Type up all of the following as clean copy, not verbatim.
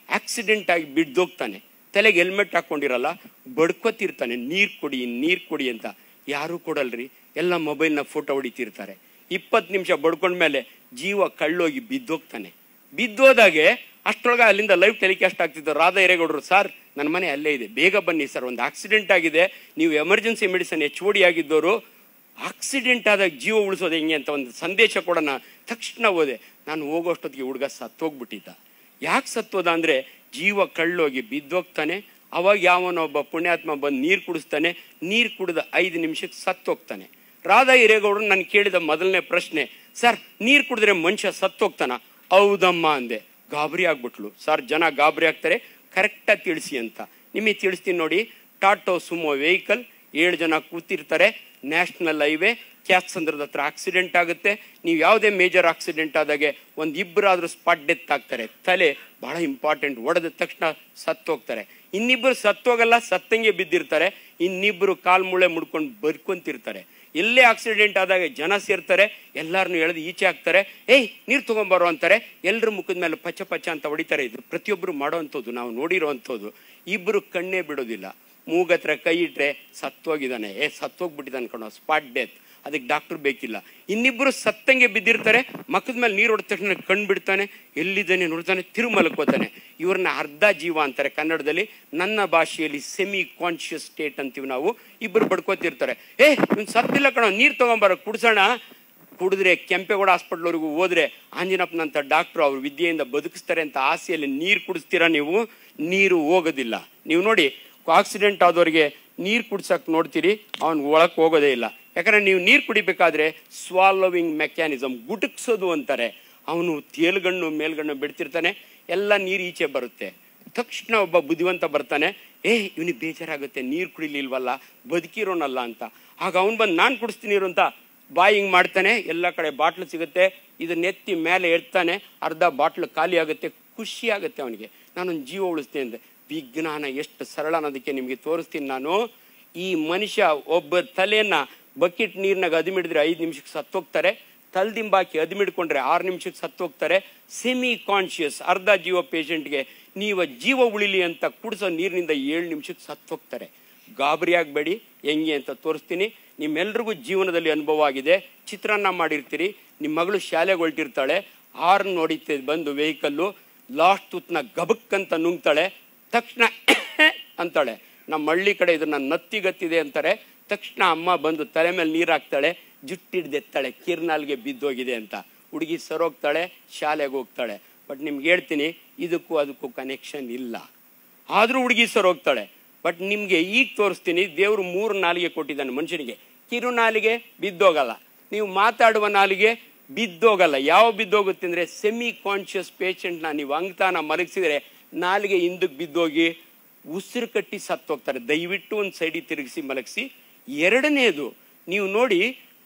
Accident ಆಗಿ ಬಿದ್ದೋಗ್ತಾನೆ, ತಲೆಗೆ helmet ಹಾಕ್ಕೊಂಡಿರಲ್ಲ, ಬಡ್ಕೋತಿರ್ತಾನೆ, ನೀರು ಕೊಡಿ ಅಂತ. ಯಾರೂ ಕೊಡಲ್ರಿ, ಎಲ್ಲ ಮೊಬೈಲ್ನ ಫೋಟೋ ಹೊಡಿತಿರ್ತಾರೆ. 20 ನಿಮಿಷ ಬಡ್ಕೊಂಡ್ಮೇಲೆ ಜೀವ ಕಳ್ಳೋಗಿ ಬಿದ್ದೋಗ್ತಾನೆ. ಬಿದ್ದೋದಾಗೆ ಅಷ್ಟರೊಳಗೆ ಅಲ್ಲಿಂದ ಲೈವ್ ಟೆಲಿಕಾಸ್ಟ್ ಆಗ್ತಿದ್ದು. ರಾಧಾ ಹಿರೇಗೌಡರು, ಸರ್ ನನ್ನ ಮನೆ ಅಲ್ಲೇ ಇದೆ, ಬೇಗ ಬನ್ನಿ ಸರ್, ಒಂದು ಆಕ್ಸಿಡೆಂಟ್ ಆಗಿದೆ, ನೀವು ಎಮರ್ಜೆನ್ಸಿ ಮೆಡಿಸಿನ್ HOD ಆಗಿದ್ದವರು, ಆಕ್ಸಿಡೆಂಟ್ ಆದಾಗ ಜೀವ ಉಳಿಸೋದು ಹೆಂಗೆ ಅಂತ ಒಂದು ಸಂದೇಶ ಕೊಡೋಣ. ತಕ್ಷಣ ಹೋದೆ. ನಾನು ಹೋಗೋಷ್ಟೊತ್ತಿಗೆ ಹುಡುಗ ಸತ್ತೋಗ್ಬಿಟ್ಟಿದ್ದ. ಯಾಕೆ ಸತ್ತೋದ ಅಂದರೆ ಜೀವ ಕಳ್ಳೋಗಿ ಬಿದ್ದೋಗ್ತಾನೆ. ಅವಾಗ ಯಾವನೊಬ್ಬ ಪುಣ್ಯಾತ್ಮ ಬಂದು ನೀರು ಕುಡಿಸ್ತಾನೆ. ನೀರು ಕುಡಿದ 5 ನಿಮಿಷಕ್ಕೆ ಸತ್ತೋಗ್ತಾನೆ. ರಾಧಾ ಹಿರೇಗೌಡರು ನಾನು ಕೇಳಿದ ಮೊದಲನೇ ಪ್ರಶ್ನೆ, ಸರ್ ನೀರು ಕುಡಿದ್ರೆ ಮನುಷ್ಯ ಸತ್ತೋಗ್ತಾನ? ಹೌದಮ್ಮ ಅಂದೆ. ಗಾಬರಿ ಆಗ್ಬಿಟ್ಲು. ಸರ್ ಜನ ಗಾಬರಿ ಆಗ್ತಾರೆ, ಕರೆಕ್ಟಾಗಿ ತಿಳಿಸಿ ಅಂತ. ನಿಮಗೆ ತಿಳಿಸ್ತೀನಿ ನೋಡಿ. ಟಾಟೋ ಸುಮೋ ವೆಹಿಕಲ್, 7 ಜನ ಕೂತಿರ್ತಾರೆ, ನ್ಯಾಷನಲ್ ಹೈವೇ, ಕ್ಯಾತ್ಸಂದ್ರದ ಹತ್ರ ಆಕ್ಸಿಡೆಂಟ್ ಆಗುತ್ತೆ. ನೀವು ಯಾವುದೇ ಮೇಜರ್ ಆಕ್ಸಿಡೆಂಟ್ ಆದಾಗೆ ಇಬ್ಬರಾದರೂ ಸ್ಪಾಟ್ ಡೆತ್ ಆಗ್ತಾರೆ. ತಲೆ ಬಹಳ ಇಂಪಾರ್ಟೆಂಟ್, ಹೊಡೆದ ತಕ್ಷಣ ಸತ್ತೋಗ್ತಾರೆ. ಇನ್ನಿಬ್ಬರು ಸತ್ತೋಗಲ್ಲ, ಸತ್ತಂಗೆ ಬಿದ್ದಿರ್ತಾರೆ. ಇನ್ನಿಬ್ಬರು ಕಾಲು ಮೂಳೆ ಮುಡ್ಕೊಂಡು ಬರ್ಕೊಂತಿರ್ತಾರೆ. ಎಲ್ಲೇ ಆಕ್ಸಿಡೆಂಟ್ ಆದಾಗ ಜನ ಸೇರ್ತಾರೆ, ಎಲ್ಲರನ್ನೂ ಎಳೆದು ಈಚೆ ಹಾಕ್ತಾರೆ. ಏಯ್ ನೀರು ತೊಗೊಂಬರೋ ಅಂತಾರೆ. ಎಲ್ಲರ ಮುಖದ ಮೇಲೆ ಪಚ್ಚ ಅಂತ ಹೊಡಿತಾರೆ. ಇದು ಪ್ರತಿಯೊಬ್ಬರು ಮಾಡೋ ಅಂಥದ್ದು, ನಾವು ನೋಡಿರೋ ಅಂಥದ್ದು. ಇಬ್ಬರು ಕಣ್ಣೇ ಬಿಡೋದಿಲ್ಲ. ಮೂಗತ್ರ ಕೈ ಇಟ್ಟರೆ ಸತ್ತೋಗಿದ್ದಾನೆ, ಸತ್ತೋಗ್ಬಿಟ್ಟಿದ್ದಾನೆ ಕಣೋ, ಸ್ಪಾಟ್ ಡೆತ್, ಅದಕ್ಕೆ ಡಾಕ್ಟರ್ ಬೇಕಿಲ್ಲ. ಇನ್ನಿಬ್ಬರು ಸತ್ತಂಗೆ ಬಿದ್ದಿರ್ತಾರೆ. ಮಕ್ಕದ ಮೇಲೆ ನೀರು ಹೊಡೆದ ತಕ್ಷಣ ಕಣ್ಣು ಬಿಡ್ತಾನೆ, ಎಲ್ಲಿದ್ದಾನೆ ನೋಡ್ತಾನೆ, ತಿರುಮಲಕ್ಕೋತಾನೆ. ಇವ್ರನ್ನ ಅರ್ಧ ಜೀವ ಅಂತಾರೆ ಕನ್ನಡದಲ್ಲಿ. ನನ್ನ ಭಾಷೆಯಲ್ಲಿ ಸೆಮಿ ಕಾನ್ಷಿಯಸ್ ಸ್ಟೇಟ್ ಅಂತೀವಿ ನಾವು. ಇಬ್ಬರು ಬಡ್ಕೋತಿರ್ತಾರೆ. ಇವ್ನು ಸತ್ತಿಲ್ಲ ಕಣೋ, ನೀರು ತೊಗೊಂಬಾರ ಕುಡ್ಸೋಣ. ಕುಡಿದ್ರೆ ಕೆಂಪೇಗೌಡ ಹಾಸ್ಪಿಟ್ಲ್ವರೆಗೂ ಹೋದ್ರೆ ಆಂಜನಪ್ಪನಂತ ಡಾಕ್ಟ್ರು ಅವ್ರ ವಿದ್ಯೆಯಿಂದ ಬದುಕಿಸ್ತಾರೆ ಅಂತ ಆಸೆಯಲ್ಲಿ ನೀರು ಕುಡಿಸ್ತೀರಾ ನೀವು? ನೀರು ಹೋಗೋದಿಲ್ಲ. ನೀವು ನೋಡಿ, ಆಕ್ಸಿಡೆಂಟ್ ಆದವ್ರಿಗೆ ನೀರು ಕುಡ್ಸಕ್ಕೆ ನೋಡ್ತೀರಿ, ಅವ್ನು ಒಳಕ್ಕೆ ಹೋಗೋದೇ ಇಲ್ಲ. ಯಾಕಂದರೆ ನೀವು ನೀರು ಕುಡಿಬೇಕಾದ್ರೆ ಸ್ವಾಲೋವಿಂಗ್ ಮೆಕ್ಯಾನಿಸಮ್, ಗುಟುಕ್ಸೋದು ಅಂತಾರೆ. ಅವನು ತೇಲ್ಗಣ್ಣು ಮೇಲ್ಗಣ್ಣು ಬಿಡ್ತಿರ್ತಾನೆ, ಎಲ್ಲ ನೀರು ಈಚೆ ಬರುತ್ತೆ. ತಕ್ಷಣ ಒಬ್ಬ ಬುದ್ಧಿವಂತ ಬರ್ತಾನೆ, ಇವನಿಗೆ ಬೇಜಾರಾಗುತ್ತೆ, ನೀರು ಕುಡಿಲಿಲ್ವಲ್ಲ, ಬದುಕಿರೋನಲ್ಲ ಅಂತ. ಆಗ ಅವನು ಬಂದು ನಾನು ಕುಡಿಸ್ತೀನಿ ನೀರು ಅಂತ ಬಾಯಿ ಹಿಂಗೆ ಮಾಡ್ತಾನೆ. ಎಲ್ಲ ಕಡೆ ಬಾಟ್ಲು ಸಿಗುತ್ತೆ, ಇದನ್ನ ಎತ್ತಿ ಮೇಲೆ ಎಡ್ತಾನೆ. ಅರ್ಧ ಬಾಟ್ಲು ಖಾಲಿ ಆಗುತ್ತೆ. ಖುಷಿ ಆಗುತ್ತೆ ಅವನಿಗೆ, ನಾನೊಂದು ಜೀವ ಉಳಿಸ್ತೇನೆ ಅಂದೆ. ವಿಜ್ಞಾನ ಎಷ್ಟು ಸರಳ ಅನ್ನೋದಕ್ಕೆ ನಿಮಗೆ ತೋರಿಸ್ತೀನಿ ನಾನು. ಈ ಮನುಷ್ಯ ಒಬ್ಬ ತಲೆಯನ್ನ ಬಕೆಟ್ ನೀರಿನಾಗ ಅದಿಮಿಡಿದ್ರೆ 5 ನಿಮಿಷಕ್ಕೆ ಸತ್ತೋಗ್ತಾರೆ. ತಲೆದಿಂಬಾಕಿ ಅದಿಮಿಡ್ಕೊಂಡ್ರೆ 6 ನಿಮಿಷಕ್ಕೆ ಸತ್ತೋಗ್ತಾರೆ. ಸೆಮಿ ಕಾನ್ಷಿಯಸ್ ಅರ್ಧ ಜೀವ ಪೇಷಂಟ್ಗೆ ನೀವು ಜೀವ ಉಳಿಲಿ ಅಂತ ಕುಡಿಸೋ ನೀರಿನಿಂದ 7 ನಿಮಿಷಕ್ಕೆ ಸತ್ತೋಗ್ತಾರೆ. ಗಾಬರಿ ಆಗಬೇಡಿ, ಹೆಂಗೆ ಅಂತ ತೋರಿಸ್ತೀನಿ. ನಿಮ್ಮೆಲ್ರಿಗೂ ಜೀವನದಲ್ಲಿ ಅನುಭವ ಆಗಿದೆ. ಚಿತ್ರಾನ್ನ ಮಾಡಿರ್ತೀರಿ, ನಿಮ್ಮ ಮಗಳು ಶಾಲೆಗೆ ಹೊರಟಿರ್ತಾಳೆ, ಹಾರ್ನ್ ಹೊಡಿತ ಬಂದು ವೆಹಿಕಲ್ಲು, ಲಾಸ್ಟ್ ತೂತ್ನ ಗಬಕ್ಕಂತ ನುಂಗ್ತಾಳೆ. ತಕ್ಷಣ ಅಂತಾಳೆ. ನಮ್ಮ ಹಳ್ಳಿ ಕಡೆ ಇದನ್ನ ನತ್ತಿಗತ್ತಿದೆ ಅಂತಾರೆ. ತಕ್ಷಣ ಅಮ್ಮ ಬಂದು ತಲೆ ಮೇಲೆ ನೀರು ಹಾಕ್ತಾಳೆ, ಜುಟ್ಟಿಡ್ದೆತ್ತಾಳೆ, ಕಿರ್ನಾಲ್ಗೆ ಬಿದ್ದೋಗಿದೆ ಅಂತ. ಹುಡುಗಿ ಸರೋಗ್ತಾಳೆ, ಶಾಲೆಗೆ ಹೋಗ್ತಾಳೆ. ಬಟ್ ನಿಮ್ಗೆ ಹೇಳ್ತೀನಿ, ಇದಕ್ಕೂ ಕನೆಕ್ಷನ್ ಇಲ್ಲ. ಆದರೂ ಹುಡುಗಿ ಸರೋಗ್ತಾಳೆ. ಬಟ್ ನಿಮಗೆ ಈಗ ತೋರಿಸ್ತೀನಿ, ದೇವರು 3 ನಾಲಿಗೆ ಕೊಟ್ಟಿದ್ದಾನೆ ಮನುಷ್ಯನಿಗೆ. ಕಿರುನಾಲಿಗೆ ಬಿದ್ದೋಗಲ್ಲ, ನೀವು ಮಾತಾಡುವ ನಾಲಿಗೆ ಬಿದ್ದೋಗಲ್ಲ. ಯಾವ ಬಿದ್ದೋಗುತ್ತೆ ಅಂದರೆ, ಸೆಮಿ ಕಾನ್ಷಿಯಸ್ ಪೇಷಂಟ್ನ ನೀವು ಅಂಗತಾನ ಮಲಗಿಸಿದರೆ ನಾಲಿಗೆ ಹಿಂದಕ್ಕೆ ಬಿದ್ದೋಗಿ ಉಸಿರು ಕಟ್ಟಿ ಸತ್ತೋಗ್ತಾರೆ. ದಯವಿಟ್ಟು ಒಂದು ಸೈಡಿಗೆ ತಿರುಗಿಸಿ ಮಲಗಿಸಿ. ಎರಡನೇದು ನೀವು ನೋಡಿ,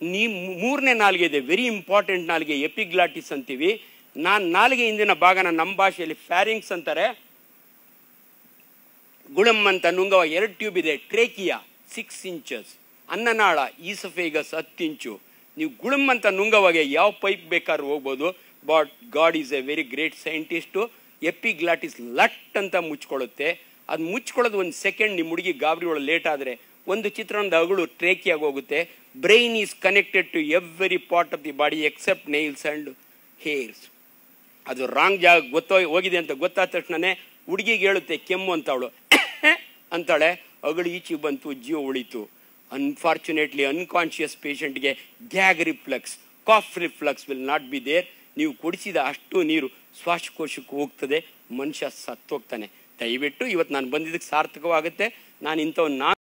ಮೂರನೇ ನಾಲಿಗೆ ಇದೆ, ವೆರಿ ಇಂಪಾರ್ಟೆಂಟ್ ನಾಲಿಗೆ, ಎಪಿಗ್ಲಾಟಿಸ್ ಅಂತೀವಿ. ನಾಲಿಗೆ ಹಿಂದಿನ ಭಾಗನ ನಮ್ಮ ಭಾಷೆಯಲ್ಲಿ ಫ್ಯಾರಿಂಗ್ಸ್ ಅಂತಾರೆ. ಗುಳಮ್ ಅಂತ ನುಂಗವ 2 ಟ್ಯೂಬ್ ಇದೆ. ಟ್ರೇಕಿಯಾ 6 ಇಂಚಸ್, ಅನ್ನನಾಳ ಈಸಫೇಗಸ್ 10 ಇಂಚು. ನೀವು ಗುಳಮ್ ಅಂತ ನುಂಗವಾಗೆ ಯಾವ ಪೈಪ್ ಬೇಕಾದ್ರೂ ಹೋಗ್ಬೋದು. But God is a very great scientist. Epiglottis ಲಟ್ ಅಂತ ಮುಚ್ಕೊಳ್ಳುತ್ತೆ. ಅದು ಮುಚ್ಕೊಳ್ಳೋದು 1 ಸೆಕೆಂಡ್. ನಿಮ್ಮ ಹುಡುಗಿ ಗಾಬರಿ ಒಳಗೆ ಲೇಟ್ ಆದರೆ ಒಂದು ಚಿತ್ರಣದ ಅಗಳು ಟ್ರೇಕಿಯಾಗಿ ಹೋಗುತ್ತೆ. Brain is connected to every part of the body except nails and hairs. ಅದು ರಾಂಗ್ ಜಾಗ ಹೋಗಿದೆ ಅಂತ ಗೊತ್ತಾದ ತಕ್ಷಣನೇ ಹುಡುಗಿಗೆ ಹೇಳುತ್ತೆ ಕೆಮ್ಮು ಅಂತ. ಅವಳು ಅಂತಾಳೆ, ಅಗಳು ಈಚೆಗೆ ಬಂತು, ಜೀವ ಉಳಿತು. ಅನ್ಫಾರ್ಚುನೇಟ್ಲಿ ಅನ್ಕಾನ್ಷಿಯಸ್ ಪೇಷಂಟ್ಗೆ gag reflex, cough reflex will not be there. ನೀವು ಕುಡಿಸಿದ ಅಷ್ಟು ನೀರು ಶ್ವಾಸಕೋಶಕ್ಕೆ ಹೋಗ್ತದೆ, ಮನುಷ್ಯ ಸತ್ತೋಗ್ತಾನೆ. ದಯವಿಟ್ಟು ಇವತ್ತು ನಾನು ಬಂದಿದ್ದಕ್ಕೆ ಸಾರ್ಥಕವಾಗುತ್ತೆ. ನಾನು ಇಂಥವ್ನು